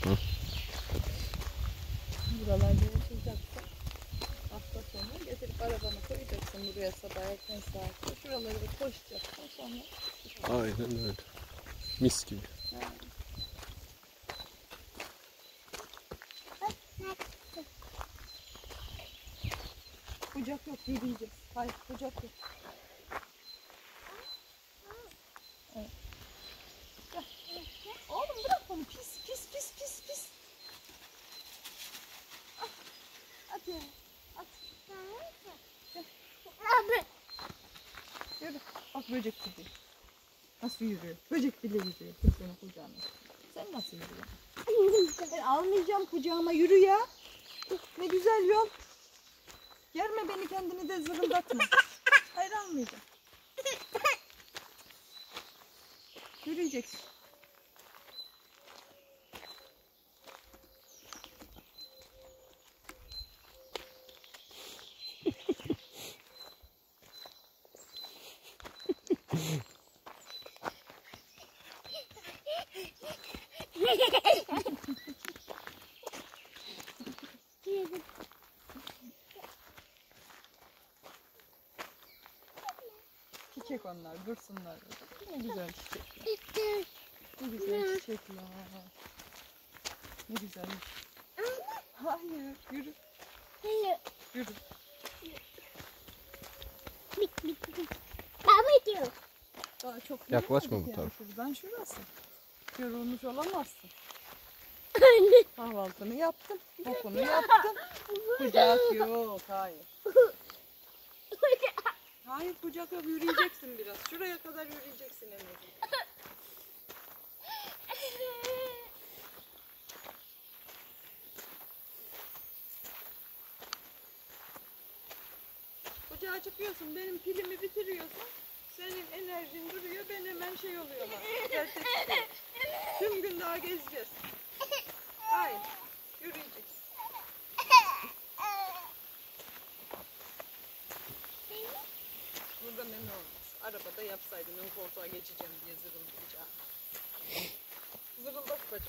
Hı. Buralarda yaşayacaksın. Hafta sonu getirip arabanı koyacaksın buraya sabah erken saatte. Şuraları bir koşacaksın sonra. Aynen öyle. Mis gibi. Ha. Kucak yok, yürüyeceğiz. Hayır, kucak yok. Evet. Gel. Oğlum bırak onu, pis pis pis pis pis. At. At yere. At. Gel. Yürü. Bak böcek gidiyor. Nasıl yürüyor? Böcek bile yürüyor. Kimsenin kucağına. Sen nasıl yürüyorsun? Ben almayacağım kucağıma, yürü ya. Ne güzel yol. Germe beni, kendini de zırıldatma. Hayır, almayacağım. Yürüyeceksin. Çiçek onlar, dursunlar. Ne güzel çiçekler. Ne güzel çiçekler. Ne güzel. Hayır, yürü. Yürü. Daha çok Yaklaşma yürümedik bu yani. tarafa. Şuradan şurası. Yorulmuş olamazsın. Kahvaltını yaptın, bokunu yaptın. Kucak yok, hayır. Hayır, kucak yok, yürüyeceksin biraz. Şuraya kadar yürüyeceksin en azından. Kucağa çıkıyorsun, benim pilimi bitiriyorsun. Senin enerjin duruyor, ben hemen şey oluyor bak. Dert ediyor. Tüm gün daha gezeceğiz. Hayır, yürüyeceksin. Burada meme olmaz. Arabada yapsaydın ön koltuğa geçeceğim diye zırıldayacağım. Zırıldak bacak.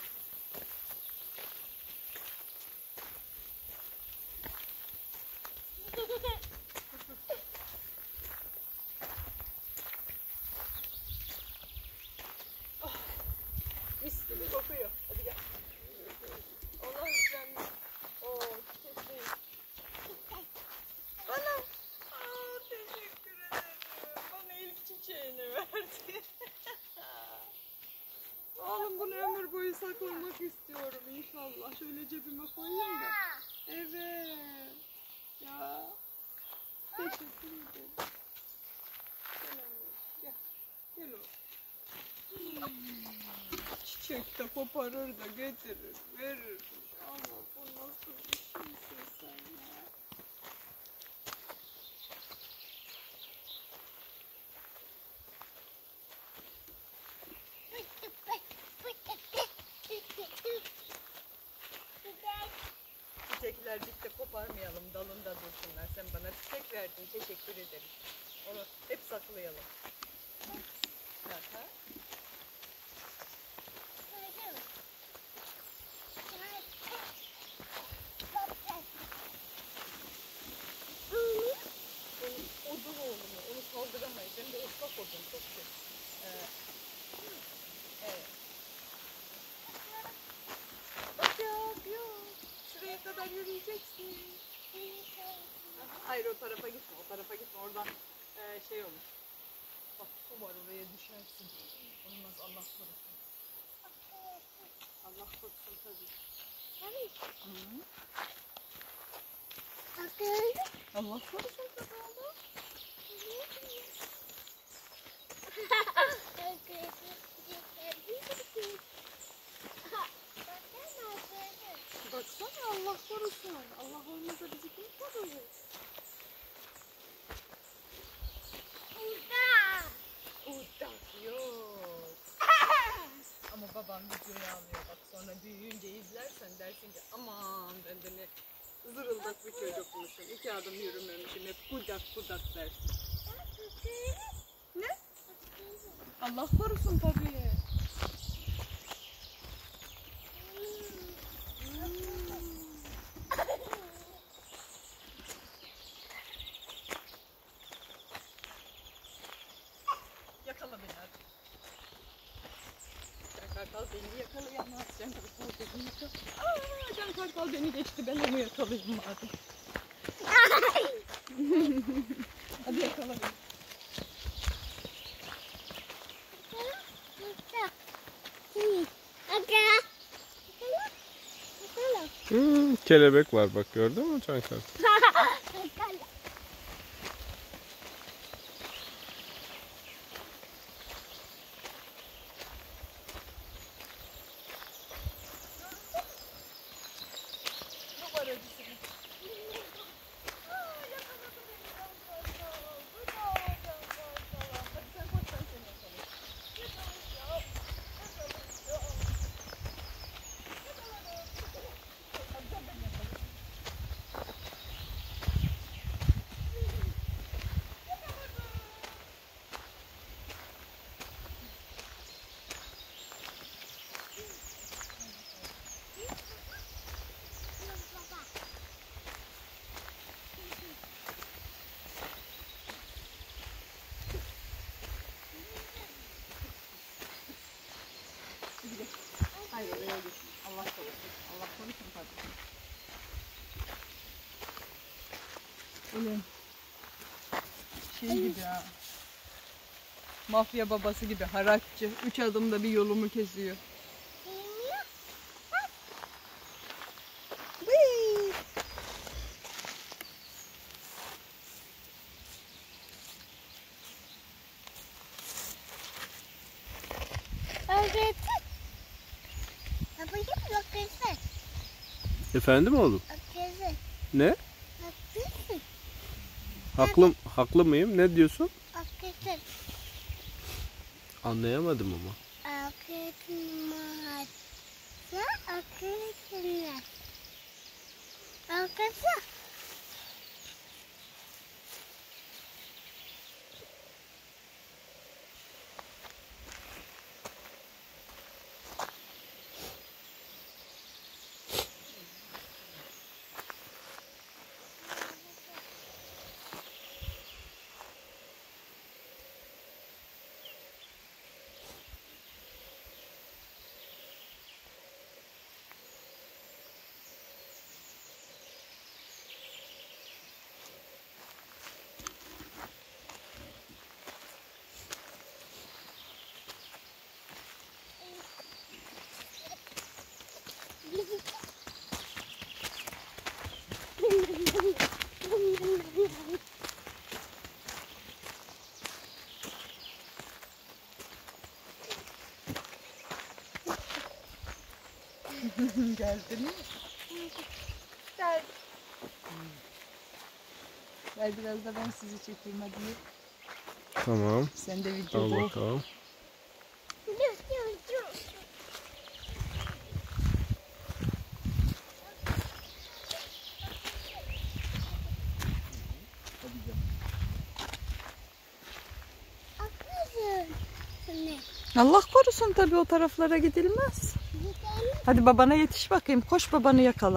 Oh, mis gibi kokuyor. Hadi gel. Allah canım. Oo, çiçekli. Bana. Aa, teşekkür ederim. Bana ilk çiçeğini verdi. Oğlum bunu ömür boyu saklamak istiyorum inşallah. Şöyle cebime koyayım da. Evet. Ya. Teşekkür ederim. Gel oğlum. Gel. Gel oğlum. Çiçek de koparır da getirir, verir. Allah, bu nasıl bir şeysin sen ya? Çiçekler dipte koparmayalım, dalında dursunlar. Sen bana çiçek verdin, teşekkür ederim. Onu hep saklayalım. Aha. Odun oğlumu, onu kaldıramayız. Hem de ıslak odun, çok kötü. Evet. Bacak yok. Şuraya kadar yürüyeceksin. Hayır, o tarafa gitme, o tarafa gitme. Oradan şey olur. Bak, su var, oraya düşersin. Olmaz, Allah korusun. Allah korusun tabii. Hı-hı. Allah korusun tabii oğlum. Baksana, Allah korusun. Allah olmasa bizi kim korur? Udak yok. Ama babam videoyu alıyor, bak sonra büyüyünce izlersen dersin ki aman ben de ne zırıldak bir çocukmuşum. 2 adım yürümemişim, hep kucak kucak dersin. Ne? Allah korusun tabii. Kartal beni yakalayamaz. Can Kartal beni yakalayamaz. Can Kartal beni geçti. Ben onu yakalayayım madem. Hadi yakala beni. Kelebek var bak, gördün mü Çankar? Hayır oraya git. Allah korusun. Allah korusun tabii. Ulan şey gibi ha. Mafya babası gibi harakçı. 3 adımda bir yolumu kesiyor. Whee! Efendim oğlum? Ne? Haklı mıyım? Ne diyorsun? Anlayamadım ama. Geldin mi? Gel. Gel biraz da ben sizi çekeyim hadi. Tamam. Sen de Al videoda ol. bakalım. Allah korusun tabii o taraflara gidilmez. Hadi babana yetiş bakayım. Koş babanı yakala.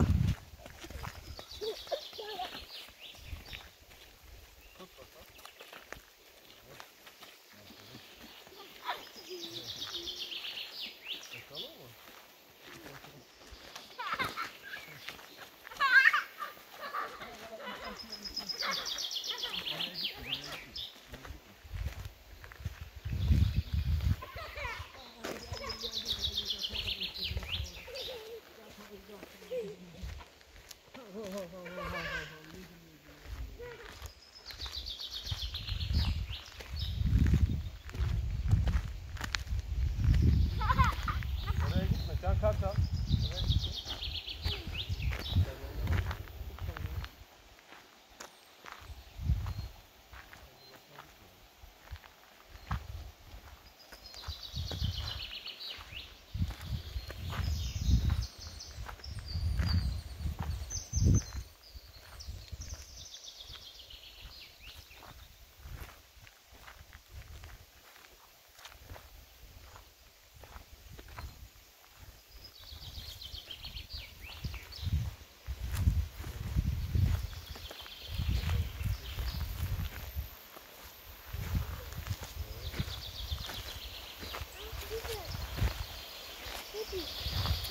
Oraya gitme Can Kartal.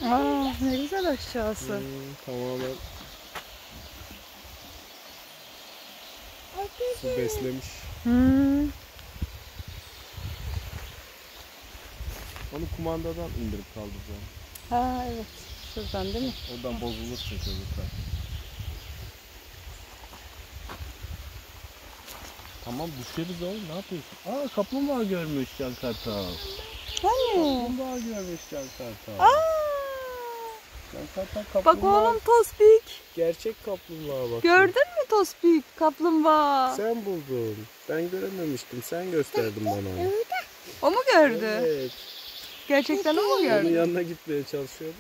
Aa, ne güzel aşağısı. Tamamen su beslemiş. Onu kumandadan indirip kaldıracağım. Ha evet. Şuradan değil mi? Oradan bozulur çünkü çocuklar. Tamam düşeriz oğlum, ne yapıyorsun? Aa, kaplumbağa görmüş Can Kartal. Hani? Kaplumbağa görmüş Can Kartal. Aa! Can Kartal kaplumbağa. Bak oğlum Tospik. Gerçek kaplumbağa bak. Gördün mü Tospik? Kaplumbağa. Sen buldun. Ben görememiştim. Sen gösterdin bana. O mu gördü? Evet. Gerçekten o mu Onun gördü? yanına gitmeye çalışıyordu.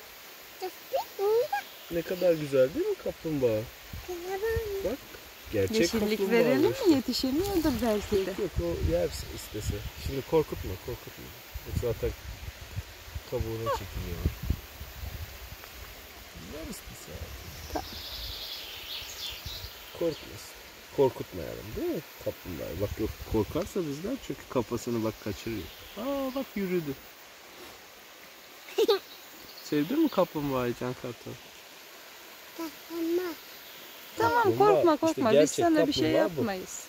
Ne kadar güzel değil mi kaplumbağa? Bak. Gerçek Yeşillik kaplumbağa verelim işte. mi? Yetişemiyordur belki de. Yok o yer istese. Şimdi korkutma. Yoksa zaten kabuğuna çekiliyor. Yer istese abi. Korkmasın. Korkutmayalım değil mi kaplumbağayı? Bak yok korkarsa bizden çünkü kafasını bak kaçırıyor. Aa bak yürüdü. Sevdin mi kaplumbağayı Can Kartal? Tamam Kaplumbağa, korkma. işte Biz sana bir şey kaplumbağa bu. yapmayız.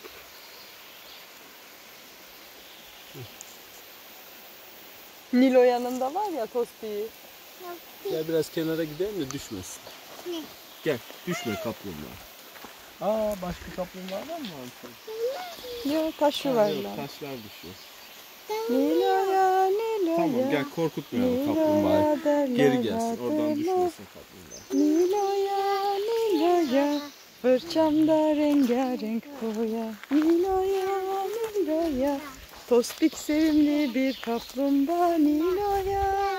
Nilo yanında var ya Tospik'i. Gel biraz kenara gidelim de düşmesin. Gel düşme kaplumbağa. Aa başka kaplumbağalar mı var? Yok taş Yok yuvarlar. taşlar düşüyor. Nilo'ya Tamam gel korkutmayalım kaplumbağayı. Geri gelsin oradan düşmesin kaplumbağa. Nilo'ya fırçamda rengarenk boya. Nilo'ya Tospik sevimli bir kaplumbağa. Nilo'ya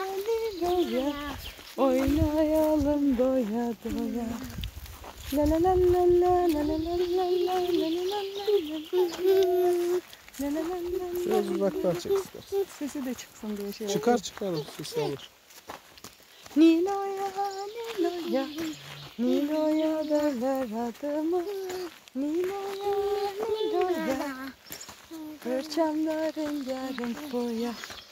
oynayalım doya doya. La la la la la la la la la la la la la. Biraz uzaktan çek istersen. Sesi de çıksın diye şey Çıkar o sesi alır. Nilo'ya derler adımı. Nilo'ya fırçamda rengarenk boya.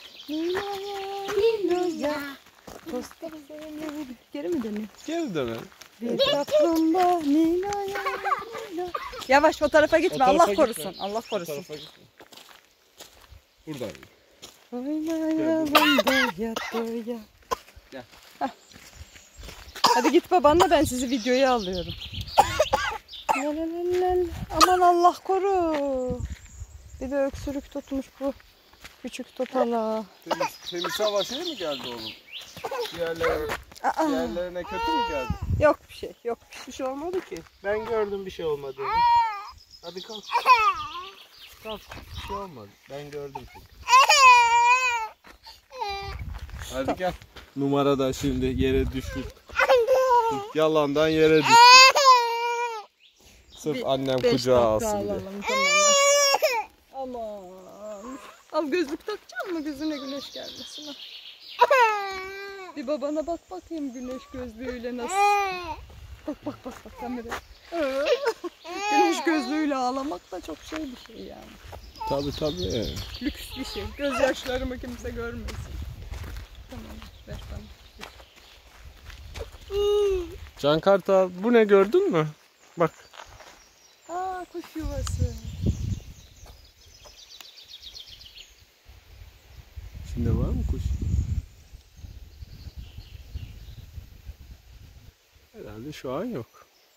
Nilo'ya Tospik sevimli bir... Geri mi dönüyor? Geri dönelim. Bir kaplumbağa Nilo'ya. Yavaş o tarafa gitme. O tarafa Allah korusun. gitme. Allah Bu korusun. tarafa gitme. Buradan git. Oynayalım doya doya. Gel. Hah. Hadi git babanla ben sizi videoya alıyorum. Aman Allah koru. Bir de öksürük tutmuş bu küçük topala. Temiz hava şey mi geldi oğlum? Diğerlerine kötü mü geldi? Yok bir şey yok. Bir şey olmadı ki. Ben gördüm bir şey olmadığını. Hadi kalk. Kalk. Bir şey olmadı. Ben gördüm çünkü. Hadi gel. Numara da şimdi yere düştü. Yalandan yere düştü. Sırf annem kucağa alsın diye. Alalım, tamam. Aman. Al gözlük takacaksın mı gözüne güneş gelmesin? Ha. Bir babana bak bakayım güneş gözlüğüyle nasıl. Bak kameraya. Güneş gözlüğüyle ağlamak da çok şey bir şey yani. Tabii. Lüks bir şey. Gözyaşlarımı kimse görmesin. Tamam ver bana. Can Kartal bu ne gördün mü? Bak. Aa kuş yuvası. İçinde var mı kuş? Herhalde şu an yok.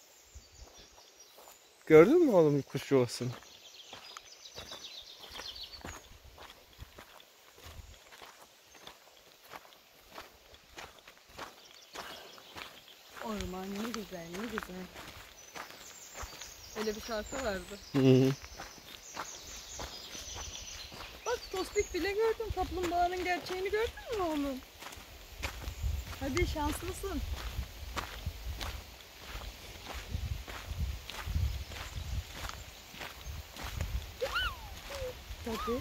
Gördün mü oğlum kuş yuvasını? Orman ne güzel. Öyle bir şarkı vardı. Hı. Bak Tospik bile gördüm. Kaplumbağanın gerçeğini gördün mü oğlum? Hadi şanslısın. Tabii.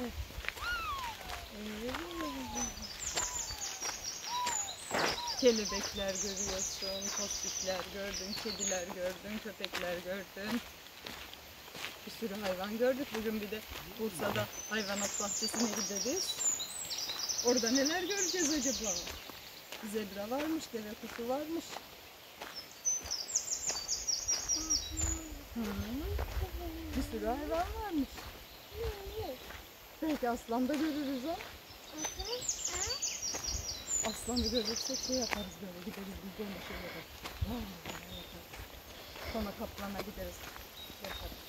Kelebekler görüyorsun, tospikler gördün, kediler gördün, köpekler gördün. Bir sürü hayvan gördük. Bugün bir de Bursa'da hayvanat bahçesine gideriz. Orada neler göreceğiz acaba? Zebra varmış, deve kuşu varmış. Bir sürü hayvan varmış. Belki aslan da görürüz ha. Aslanı görürsek şey yaparız, böyle gideriz biz de ona şey yaparız. Sonra kaplana gideriz. Yaparız.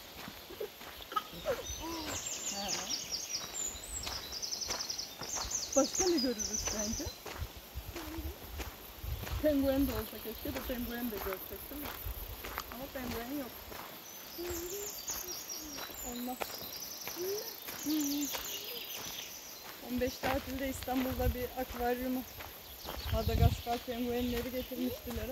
Başka ne görürüz sence? Penguen de olsa keşke de penguen de görsek değil mi? Ama penguen yok. Olmaz. 15 tatilde İstanbul'da bir akvaryumu Madagaskar penguenleri getirmiştiler.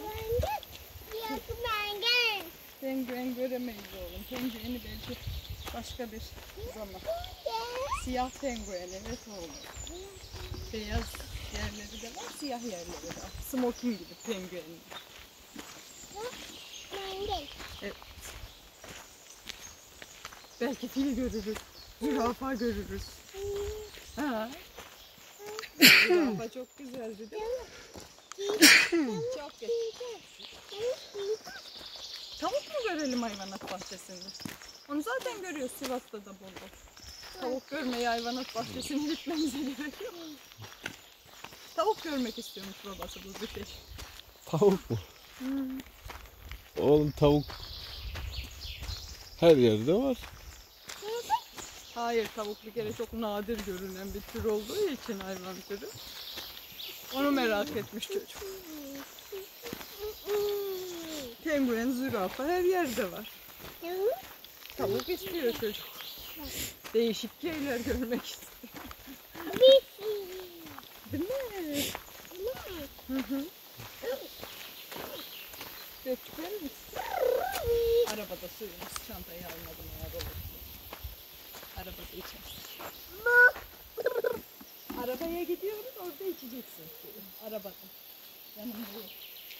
Penguen göremeyiz oğlum. Pengueni belki başka bir zaman. Siyah penguen, evet oğlum. Beyaz yerleri de var, siyah yerleri de var. Smoking gibi penguen. Evet. Belki fil görürüz, zürafa görürüz. Ha. Zürafa çok güzeldi değil mi? Çok güzel. Tavuk mu görelim hayvanat bahçesinde? Onu zaten görüyoruz, Sivas'ta da bol bol. Tavuk görmeye hayvanat bahçesine gitmemize gerek yok. Tavuk görmek istiyormuş babası bu Bükeş. Tavuk mu? Oğlum tavuk her yerde var. Hayır, tavuk bir kere çok nadir görünen bir tür olduğu için, hayvan türü. Onu merak etmiş çocuk. Penguen, zürafa her yerde var. Tavuk istiyor çocuk. Değişik şeyler görmek istiyor. Değil mi? Hı. Götürür müsün? Arabada suyumuz, çantayı almadım arabada. Arabada içeriz. Arabaya gidiyoruz, orada içeceksin suyu. Arabada. Yanımda yok.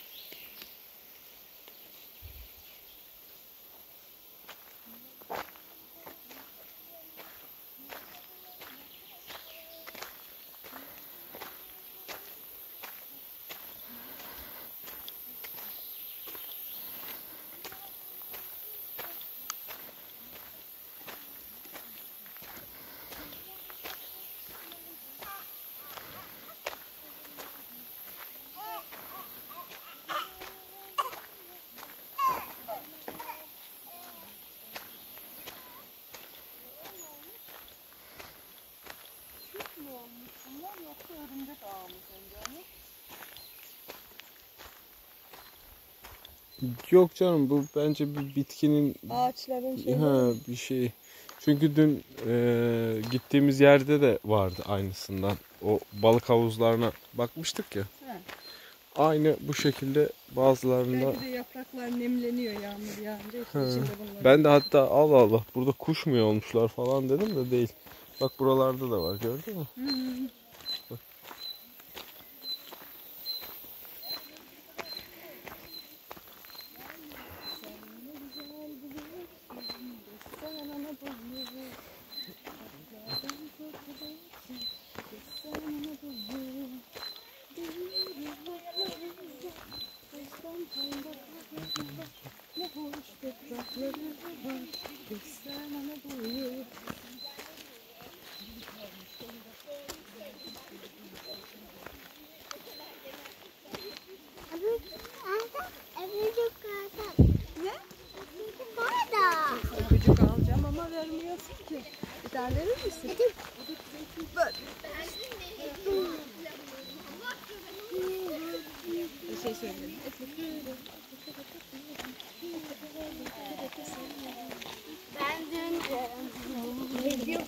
Yoksa örümcek ağı mı sence? Yok canım, bu bence bir bitkinin Ağaçların şeyleri. bir şey. Çünkü dün gittiğimiz yerde de vardı aynısından. O balık havuzlarına bakmıştık ya. He. Aynı bu şekilde bazılarında. Belki de yapraklar nemleniyor yağmur yağınca. İşte içinde bunları. Ben de hatta Allah Allah burada kuş mu olmuşlar falan dedim de değil. Bak buralarda da var, gördün mü? Bak. Ne hoş toprakları var, göster Anadolu'yu. Ne? Öpücük alacağım ama vermiyorsun ki. Bir tane verir misin? Ver. Bir şey söyleyeyim. Ben dün video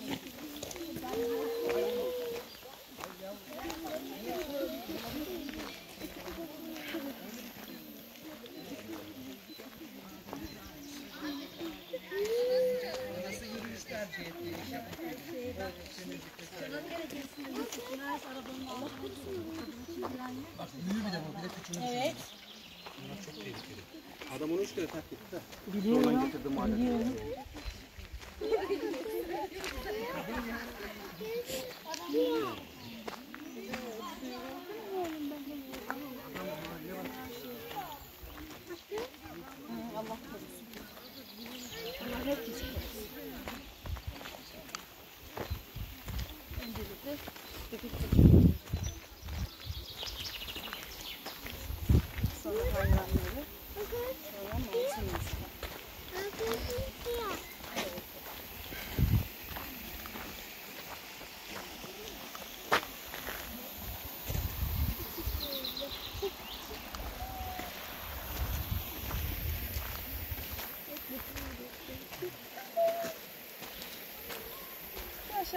Evet. Adam onu 3 kere taklit etti de. Biliyorum. Getirdim biliyorum.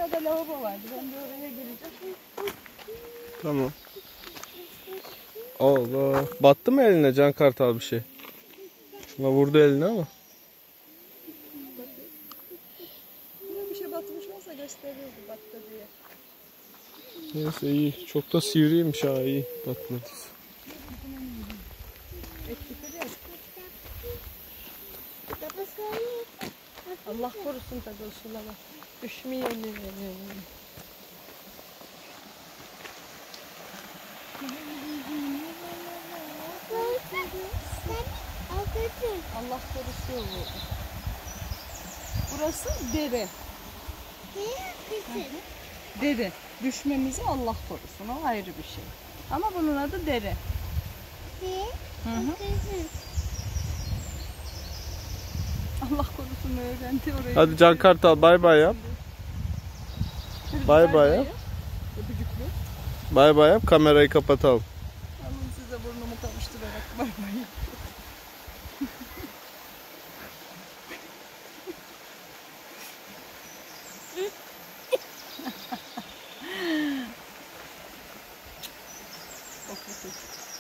aşağıda lavabo vardı. Ben de oraya geleceğim. Tamam. Allah. Battı mı eline Can Kartal bir şey? Ama vurdu eline ama. Buraya bir şey batmış olsa gösterirdi battı diye. Neyse iyi. Çok da sivriymiş ha, iyi. Batmadıysa. Allah korusun tabii o sulama. Düşmeyelim. Allah korusun. Burası dere. Dere. Düşmemizi Allah korusun. O ayrı bir şey. Ama bunun adı dere. Hı hı. Allah korusun öğrendi orayı. Hadi Can Kartal bay bay yap. Bay bay yap. Öpücüklü. Bay bay yap. Kamerayı kapatalım. Alın size burnumu kavuşturarak bay bay. Çok kötü.